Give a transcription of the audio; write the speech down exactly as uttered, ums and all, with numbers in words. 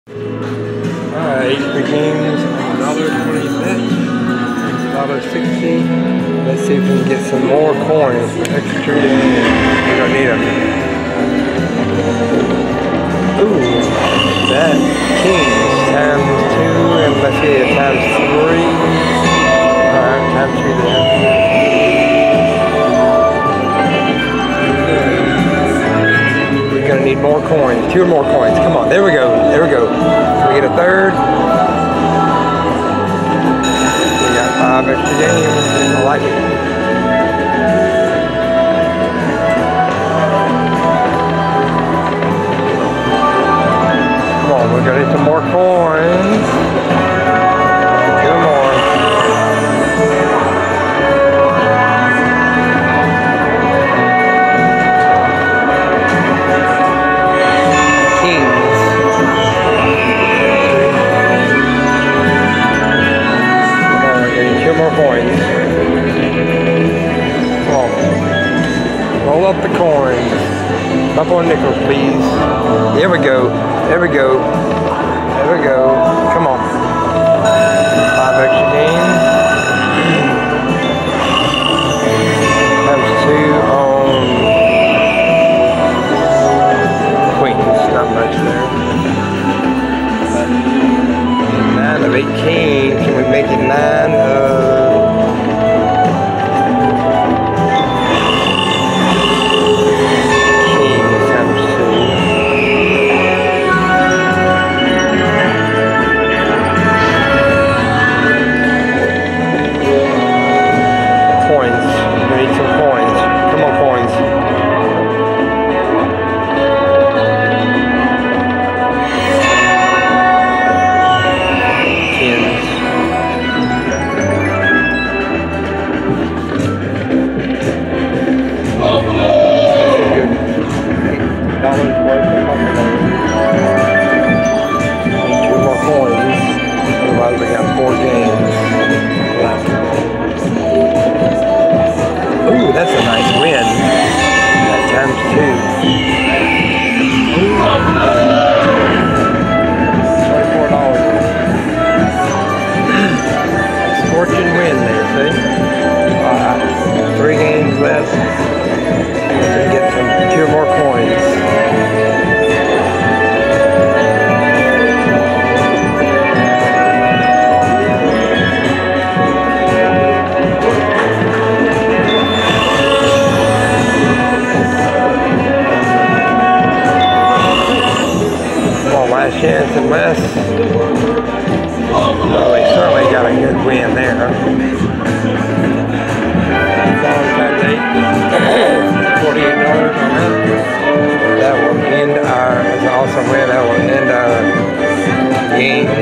Alright, the game's one dollar twenty bet, one dollar sixty. Let's see if we can get some more coins for extra games. We're gonna need them. Ooh, that kings times two, and let's see, it times three. Alright, times three there. We're gonna need more coins, two more coins. Come on, there we go, there we go. We get a third. We got five extra games. I like it. Come on, we're gonna need some more coins. Two more. More coins. Come on. Roll up the coins. Up on nickels, please. There we go. There we go. There we go. Come on. Five extra games. Times two on queens. Not much there. nine of eighteen. Can we make it nine of... That's a nice win. That times two. twenty-four dollars. Fortune win there, see? Uh, three games left. We're gonna get some two more coins. Last chance and less. Well, they certainly got a good win there. forty-eight dollars on that. That will end our, it's an awesome win. That will end our game.